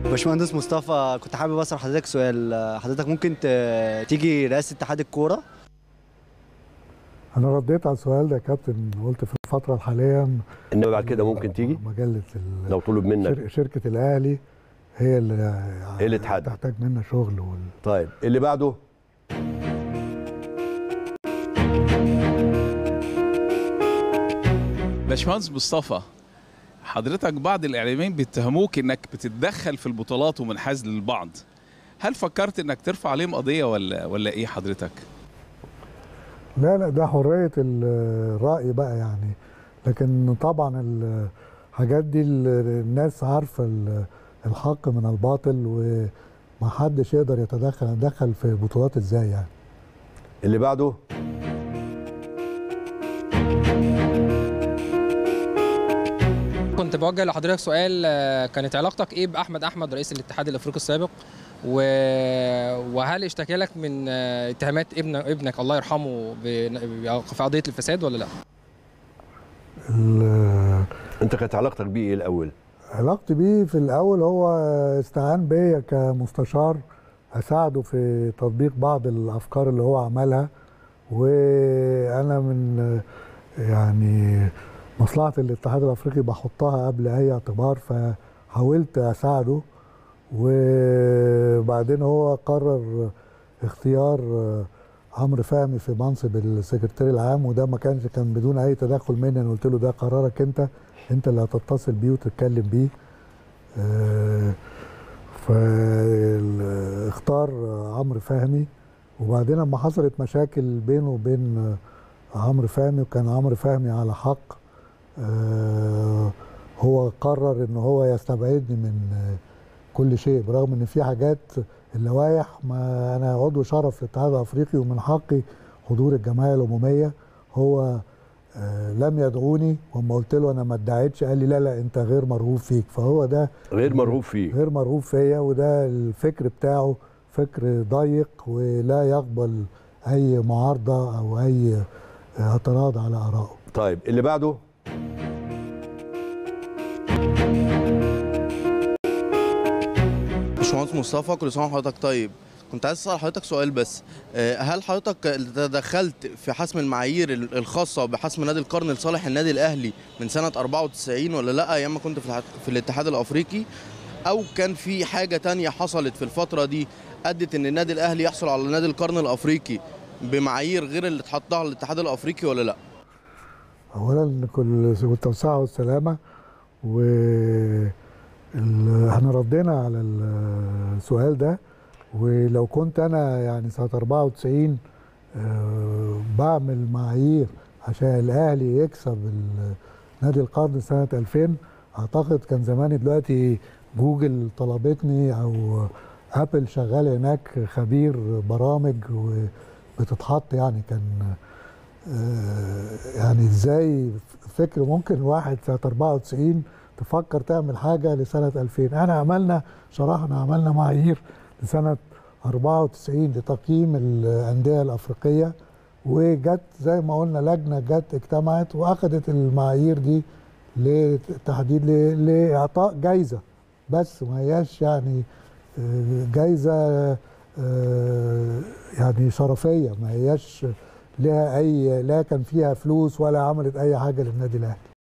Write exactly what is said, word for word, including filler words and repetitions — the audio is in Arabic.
باشمهندس مصطفى، كنت حابب اسال حضرتك سؤال. حضرتك ممكن ت- تيجي رئاسه اتحاد الكوره؟ انا رديت على السؤال ده يا كابتن، قلت في الفتره الحاليه انما بعد كده ممكن تيجي مجله لو طلب منك شر... شركه الاهلي هي اللي هي اللي تحدد تحتاج منا شغل وال... طيب اللي بعده. باشمهندس مصطفى، حضرتك بعض الاعلاميين بيتهموك انك بتتدخل في البطولات ومنحاز للبعض. هل فكرت انك ترفع عليهم قضيه ولا ولا ايه حضرتك؟ لا لا، ده حريه الراي بقى يعني، لكن طبعا الحاجات دي الناس عارفه الحق من الباطل، ومحدش يقدر يتدخل يتدخل في بطولات ازاي يعني. اللي بعده. كنت بوجه لحضرتك سؤال، كانت علاقتك ايه باحمد احمد رئيس الاتحاد الافريقي السابق، و... وهل اشتكى لك من اتهامات ابن ابنك الله يرحمه ب... في قضيه الفساد ولا لا؟ ال... انت كانت علاقتك بيه ايه الاول؟ علاقتي بيه في الاول هو استعان بيا كمستشار اساعده في تطبيق بعض الافكار اللي هو عملها، وانا من يعني مصلحة الاتحاد الافريقي بحطها قبل اي اعتبار، فحاولت اساعده. وبعدين هو قرر اختيار عمرو فهمي في منصب السكرتير العام، وده ما كانش كان بدون اي تدخل مني. انا قلت له ده قرارك انت انت اللي هتتصل بيه وتتكلم بيه. فاختار عمرو فهمي، وبعدين لما حصلت مشاكل بينه وبين عمرو فهمي، وكان عمرو فهمي على حق، آه هو قرر ان هو يستبعدني من آه كل شيء، برغم ان في حاجات اللوائح، ما انا عضو شرف في الاتحاد الافريقي ومن حقي حضور الجمعيه العموميه. هو آه لم يدعوني، وما قلت له انا ما ادعيتش قال لي لا لا انت غير مرغوب فيك. فهو ده غير مرغوب فيه غير مرغوب فيا، وده الفكر بتاعه فكر ضيق ولا يقبل اي معارضه او اي اعتراض على ارائه. طيب اللي بعده. باشمهندس مصطفى، كل سنه وحضرتك طيب. كنت عايز اسال حضرتك سؤال بس، هل حضرتك تدخلت في حسم المعايير الخاصه بحسم نادي القرن لصالح النادي الاهلي من سنه أربعة وتسعين ولا لا، ايام ما كنت في في الاتحاد الافريقي، او كان في حاجه تانية حصلت في الفتره دي ادت ان النادي الاهلي يحصل على نادي القرن الافريقي بمعايير غير اللي اتحطها على الاتحاد الافريقي ولا لا؟ اولا كل التوسعه والسلامه، و احنا ردينا على السؤال ده. ولو كنت انا يعني سنه أربعة وتسعين أه بعمل معايير عشان الاهلي يكسب نادي القرن سنه ألفين، اعتقد كان زماني دلوقتي جوجل طلبتني او ابل شغال هناك خبير برامج وبتتحط. يعني كان أه يعني ازاي فكر ممكن واحد سنه أربعة وتسعين تفكر تعمل حاجه لسنه ألفين؟ احنا عملنا شرحنا عملنا معايير لسنه أربعة وتسعين لتقييم الانديه الافريقيه، وجت زي ما قلنا لجنه جت اجتمعت واخذت المعايير دي لتحديد لاعطاء جايزه، بس ما هياش يعني جايزه يعني شرفيه، ما هياش لها اي لا كان فيها فلوس ولا عملت اي حاجه للنادي الاهلي.